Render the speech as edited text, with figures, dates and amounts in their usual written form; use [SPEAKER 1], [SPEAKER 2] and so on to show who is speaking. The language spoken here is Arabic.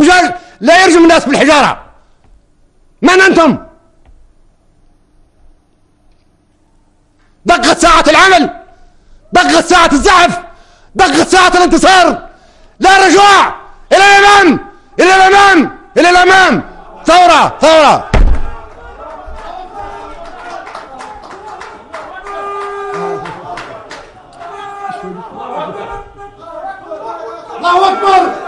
[SPEAKER 1] رجال لا يرجم الناس بالحجارة. من أنتم؟ دقت ساعة العمل، دقت ساعة الزحف، دقت ساعة الانتصار. لا رجوع، إلى الأمام، إلى الأمام، إلى الأمام. ثورة ثورة. الله أكبر.